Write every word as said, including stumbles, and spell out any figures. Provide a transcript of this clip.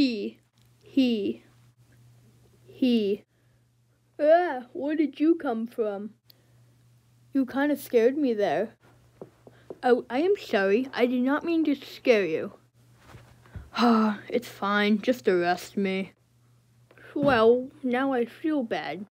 He. He. He. Ah, where did you come from? You kind of scared me there. Oh, I am sorry. I did not mean to scare you. Ah, it's fine. Just arrest me. Well, now I feel bad.